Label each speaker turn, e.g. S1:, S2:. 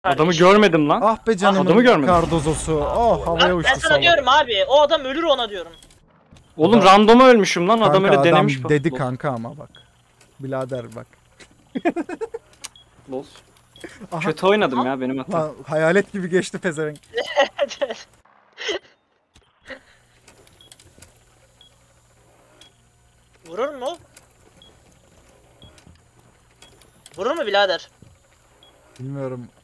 S1: Adamı görmedim lan.
S2: Ah be
S1: Adamı
S2: canımın
S1: görmedim.
S2: kardozosu. Oh havaya uçtu
S3: Ben sana
S2: salak.
S3: diyorum abi. O adam ölür ona diyorum.
S1: Oğlum randoma ölmüşüm lan. Adam
S2: Kanka
S1: öyle
S2: adam
S1: denemiş.
S2: dedi kanka ama bak. Birader bak.
S1: Los.
S2: Aha.
S1: Kötü oynadım ya benim hatam.
S2: Lan hayalet gibi geçti pezevenk.
S3: Vurur mu? Vurur mu birader?
S2: Bilmiyorum.